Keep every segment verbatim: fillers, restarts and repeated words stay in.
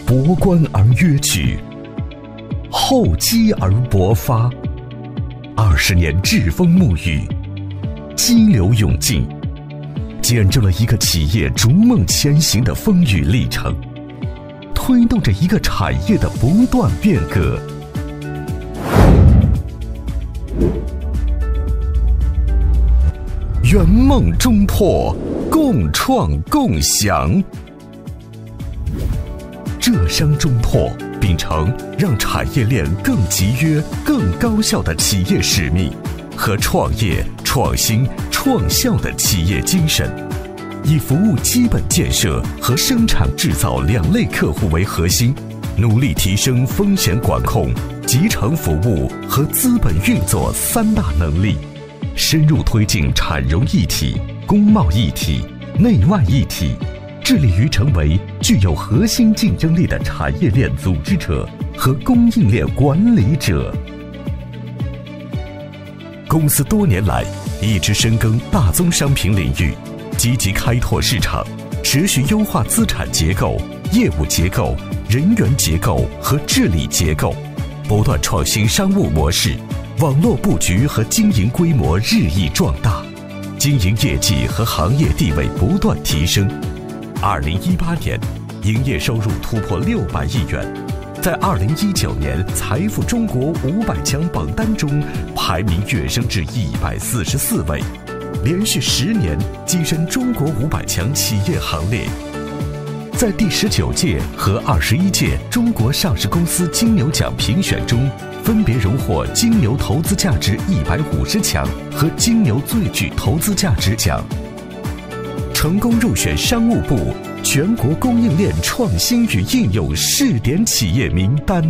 博观而约举，厚积而薄发。二十年栉风沐雨，激流勇进，见证了一个企业逐梦前行的风雨历程，推动着一个产业的不断变革。圆梦中拓，共创共享。浙商中拓秉承让产业链更集约、更高效的企业使命和创业、创新、创效的企业精神，以服务基本建设和生产制造两类客户为核心，努力提升风险管控、集成服务和资本运作三大能力，深入推进产融一体、工贸一体、内外一体，致力于成为具有核心竞争力的产业链组织者和供应链管理者。公司多年来一直深耕大宗商品领域，积极开拓市场，持续优化资产结构、业务结构、人员结构和治理结构，不断创新商务模式，网络布局和经营规模日益壮大，经营业绩和行业地位不断提升。二零一八年，营业收入突破六百亿元，在二零一九年财富中国五百强榜单中排名跃升至一百四十四位，连续十年跻身中国五百强企业行列。在第十九届和二十一届中国上市公司金牛奖评选中，分别荣获金牛投资价值一百五十强和金牛最具投资价值奖，成功入选商务部全国供应链创新与应用试点企业名单。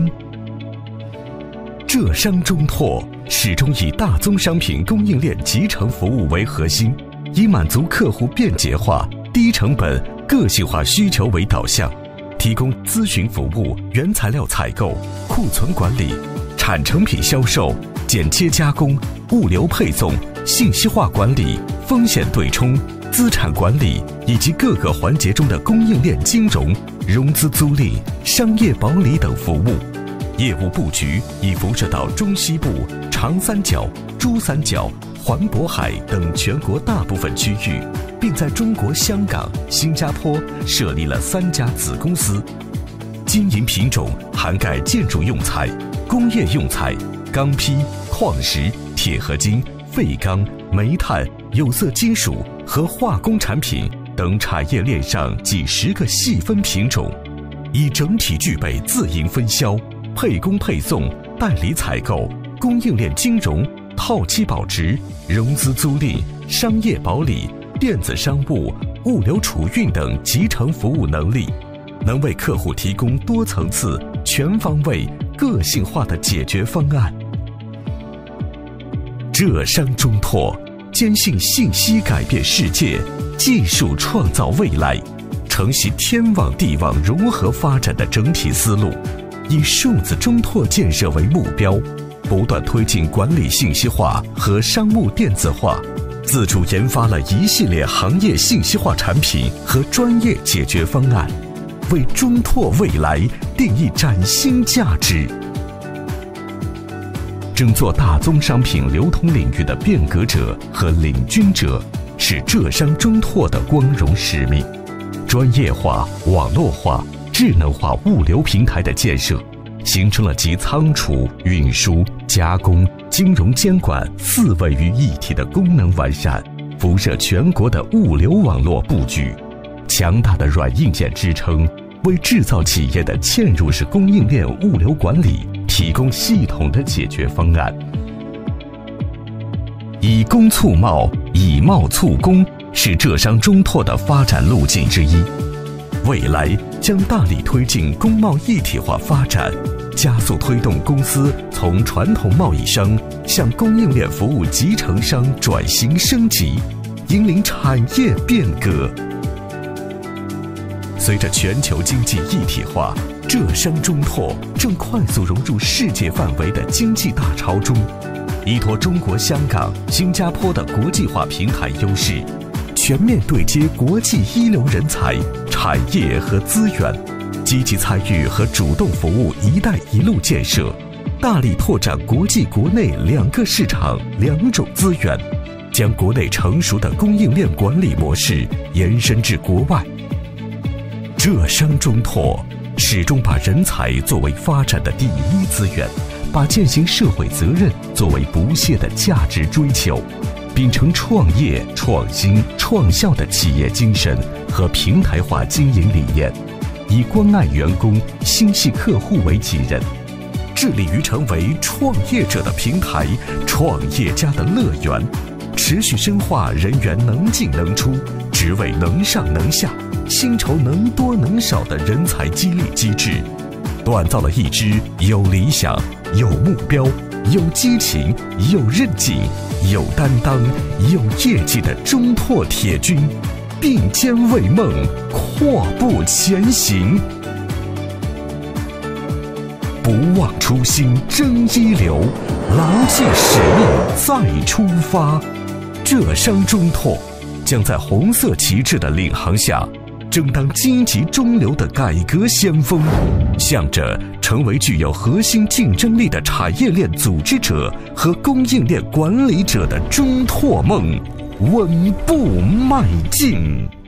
浙商中拓始终以大宗商品供应链集成服务为核心，以满足客户便捷化、低成本、个性化需求为导向，提供咨询服务、原材料采购、库存管理、产成品销售、剪切加工、物流配送、信息化管理、风险对冲、资产管理以及各个环节中的供应链金融、融资租赁、商业保理等服务。业务布局已辐射到中西部、长三角、珠三角、环渤海等全国大部分区域，并在中国香港、新加坡设立了三家子公司。经营品种涵盖建筑用材、工业用材、钢坯、矿石、铁合金、废钢、煤炭、有色金属和化工产品等产业链上几十个细分品种，以整体具备自营分销、配工配送、代理采购、供应链金融、套期保值、融资租赁、商业保理、电子商务、物流储运等集成服务能力，能为客户提供多层次、全方位、个性化的解决方案。浙商中拓坚信信息改变世界，技术创造未来，承袭天网地网融合发展的整体思路，以数字中拓建设为目标，不断推进管理信息化和商务电子化，自主研发了一系列行业信息化产品和专业解决方案，为中拓未来定义崭新价值。争做大宗商品流通领域的变革者和领军者，是浙商中拓的光荣使命。专业化、网络化、智能化物流平台的建设，形成了集仓储、运输、加工、金融监管四位于一体的功能完善、辐射全国的物流网络布局。强大的软硬件支撑，为制造企业的嵌入式供应链物流管理提供系统的解决方案。以工促贸，以贸促工，是浙商中拓的发展路径之一。未来将大力推进工贸一体化发展，加速推动公司从传统贸易商向供应链服务集成商转型升级，引领产业变革。随着全球经济一体化，浙商中拓正快速融入世界范围的经济大潮中，依托中国香港、新加坡的国际化平台优势，全面对接国际一流人才、产业和资源， 积极参与和主动服务“一带一路”建设，大力拓展国际国内两个市场、两种资源，将国内成熟的供应链管理模式延伸至国外。浙商中拓始终把人才作为发展的第一资源，把践行社会责任作为不懈的价值追求，秉承创业、创新、创效的企业精神和平台化经营理念，以关爱员工、心系客户为己任，致力于成为创业者的平台、创业家的乐园，持续深化人员能进能出、职位能上能下、薪酬能多能少的人才激励机制，锻造了一支有理想、有目标、有激情、有韧劲、有担当、有业绩的中拓铁军，并肩为梦，跨步前行。不忘初心，争一流，牢记使命，再出发。浙商中拓将在红色旗帜的领航下，争当积极中流的改革先锋，向着成为具有核心竞争力的产业链组织者和供应链管理者的中拓梦稳步迈进。